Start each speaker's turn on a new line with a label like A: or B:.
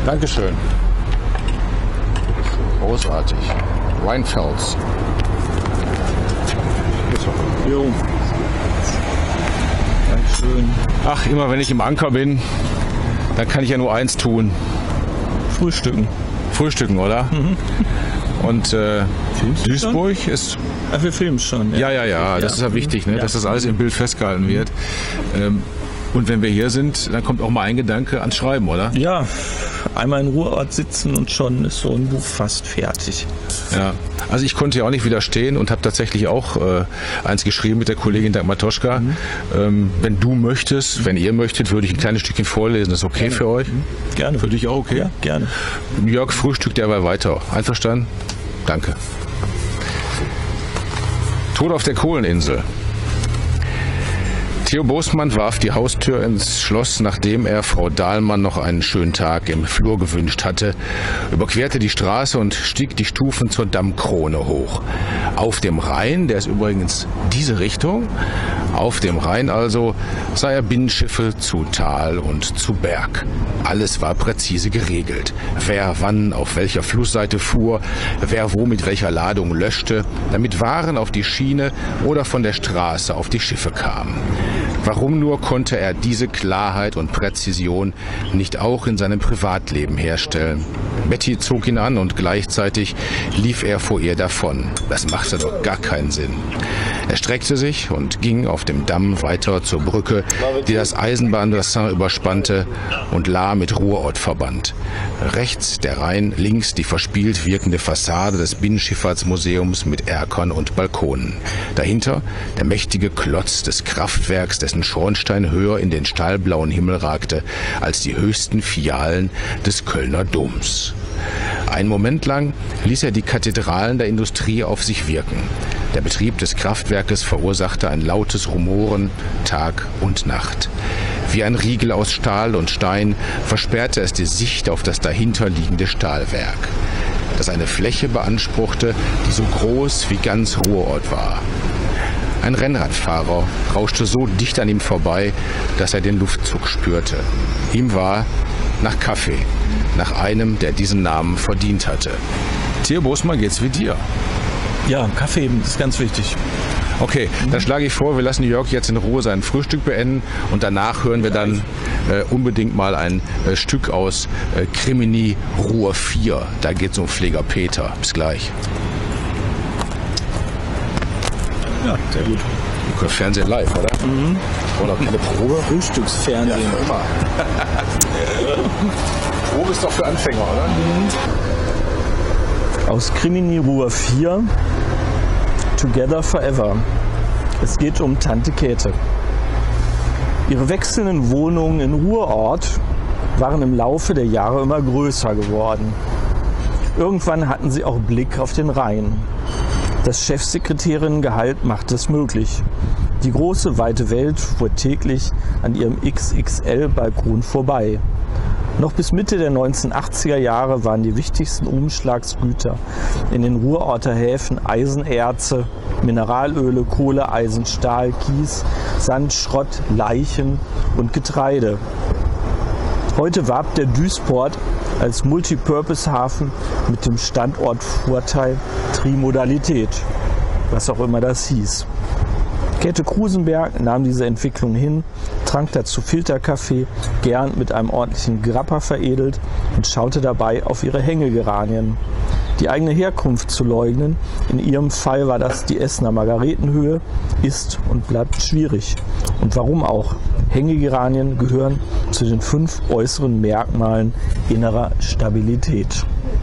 A: Dankeschön. Großartig. Rheinfels.
B: Jo. Dankeschön.
A: Ach, immer wenn ich im Anker bin, dann kann ich ja nur eins tun.
B: Frühstücken.
A: Frühstücken, oder? Mhm. Und Duisburg
B: schon?
A: ist...
B: Ach, wir filmen schon.
A: Ja, das ist ja wichtig, ne? Dass das alles im Bild festgehalten wird. Und wenn wir hier sind, dann kommt auch mal ein Gedanke ans Schreiben, oder?
B: Ja, einmal in Ruhrort sitzen und schon ist so ein Buch fast fertig.
A: Ja, also ich konnte ja auch nicht widerstehen und habe tatsächlich auch eins geschrieben mit der Kollegin Dagmar Toschka. Wenn du möchtest, wenn ihr möchtet, würde ich ein kleines Stückchen vorlesen. Das ist okay für euch?
B: Gerne.
A: Für dich auch okay?
B: Ja, gerne.
A: Jörg frühstückt derweil weiter. Einverstanden? Danke. Tod auf der Kohleninsel. Theo Bosmann warf die Haustür ins Schloss, nachdem er Frau Dahlmann noch einen schönen Tag im Flur gewünscht hatte, überquerte die Straße und stieg die Stufen zur Dammkrone hoch. Auf dem Rhein, der ist übrigens diese Richtung, auf dem Rhein also sah er Binnenschiffe zu Tal und zu Berg. Alles war präzise geregelt. Wer wann auf welcher Flussseite fuhr, wer wo mit welcher Ladung löschte, damit Waren auf die Schiene oder von der Straße auf die Schiffe kamen. Warum nur konnte er diese Klarheit und Präzision nicht auch in seinem Privatleben herstellen? Betty zog ihn an und gleichzeitig lief er vor ihr davon. Das machte doch gar keinen Sinn. Er streckte sich und ging auf dem Damm weiter zur Brücke, die das Eisenbahnbassin überspannte und La mit Ruhrort verband. Rechts der Rhein, links die verspielt wirkende Fassade des Binnenschifffahrtsmuseums mit Erkern und Balkonen. Dahinter der mächtige Klotz des Kraftwerks, dessen Schornstein höher in den stahlblauen Himmel ragte als die höchsten Fialen des Kölner Doms. Einen Moment lang ließ er die Kathedralen der Industrie auf sich wirken. Der Betrieb des Kraftwerkes verursachte ein lautes Rumoren Tag und Nacht. Wie ein Riegel aus Stahl und Stein versperrte es die Sicht auf das dahinterliegende Stahlwerk, das eine Fläche beanspruchte, die so groß wie ganz Ruhrort war. Ein Rennradfahrer rauschte so dicht an ihm vorbei, dass er den Luftzug spürte. Ihm war nach Kaffee, nach einem, der diesen Namen verdient hatte. Theo Bosmann, geht's wie dir?
B: Ja, Kaffee ist ganz wichtig.
A: Okay, dann schlage ich vor, wir lassen Jörg jetzt in Ruhe sein Frühstück beenden und danach hören wir dann unbedingt mal ein Stück aus Crimini Ruhr 4. Da geht es um Pfleger Peter. Bis gleich.
B: Ja, sehr gut.
A: Fernsehen live, oder? Mhm. Oder keine Probe?
B: Frühstücksfernsehen.
A: Ja, immer. Probe ist doch für Anfänger, oder?
B: Mhm. Aus Crimini Ruhr 4, Together Forever. Es geht um Tante Käthe. Ihre wechselnden Wohnungen in Ruhrort waren im Laufe der Jahre immer größer geworden. Irgendwann hatten sie auch Blick auf den Rhein. Das Chefsekretärinnengehalt machte es möglich. Die große, weite Welt fuhr täglich an ihrem XXL-Balkon vorbei. Noch bis Mitte der 1980er Jahre waren die wichtigsten Umschlagsgüter in den Ruhrorter Häfen Eisenerze, Mineralöle, Kohle, Eisen, Stahl, Kies, Sand, Schrott, Leichen und Getreide. Heute warb der Duisport als Multipurpose-Hafen mit dem Standortvorteil Trimodalität, was auch immer das hieß. Käthe Krusenberg nahm diese Entwicklung hin, trank dazu Filterkaffee, gern mit einem ordentlichen Grappa veredelt und schaute dabei auf ihre Hängegeranien. Die eigene Herkunft zu leugnen, in ihrem Fall war das die Essener Margaretenhöhe, ist und bleibt schwierig. Und warum auch? Hängegeranien gehören zu den 5 äußeren Merkmalen innerer Stabilität.